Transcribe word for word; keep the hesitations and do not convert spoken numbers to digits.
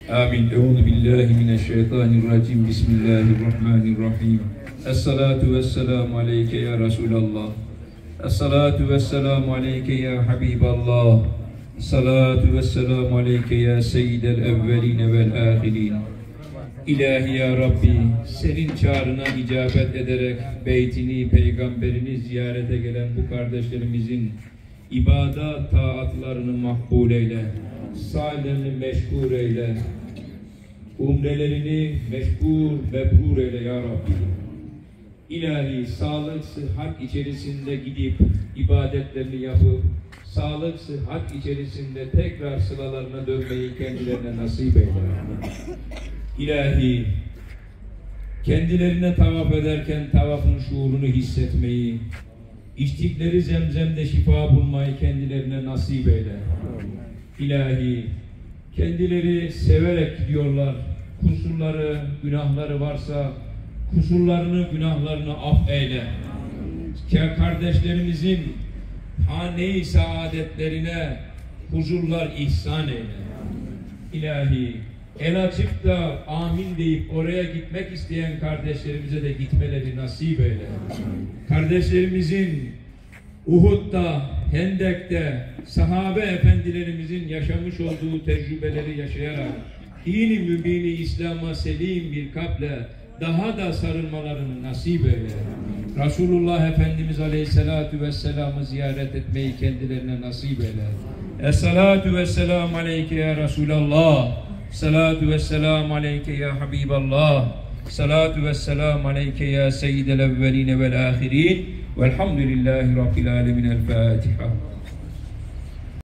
Amin. Euzu billahi mineşşeytanirracim. Bismillahirrahmanirrahim. Esselatu vesselamu aleyke ya Resulallah. Esselatu vesselamu aleyke ya Habiballah. Esselatu vesselamu aleyke ya seyyidel evveline vel ahirin. İlahi ya Rabbi, senin çağrına icabet ederek beytini, peygamberini ziyarete gelen bu kardeşlerimizin ibadat, taatlarını makbul eyle, sahillerini meşgul eyle, umrelerini meşgul, mebrur eyle ya Rabbi. İlahi, sağlık, sıhhat içerisinde gidip ibadetlerini yapıp, sağlık, sıhhat içerisinde tekrar sıralarına dönmeyi kendilerine nasip eyle. İlahi, kendilerine tavaf ederken tavafın şuurunu hissetmeyi, içtikleri zemzemde şifa bulmayı kendilerine nasip eyle. İlahi, kendileri severek gidiyorlar. Kusurları, günahları varsa kusurlarını, günahlarını af eyle. Kardeşlerimizin hane-i saadetlerine huzurlar ihsan eyle. İlahi, el açıp da amin deyip oraya gitmek isteyen kardeşlerimize de gitmeleri nasip eyle. Kardeşlerimizin Uhud'da, Hendek'te sahabe efendilerimizin yaşamış olduğu tecrübeleri yaşayarak dini mübini İslam'a selim bir kalple daha da sarılmalarını nasip eyle. Resulullah Efendimiz Aleyhisselatü Vesselam'ı ziyaret etmeyi kendilerine nasip eyle. Esselatu vesselamu aleyke ya Resulallah. Salatu vesselamu aleyke ya Habiballah. Salatu vesselamu aleyke ya seyyidel evveline vel ahirin. Velhamdülillahi Rabbil alemin. El Fatiha.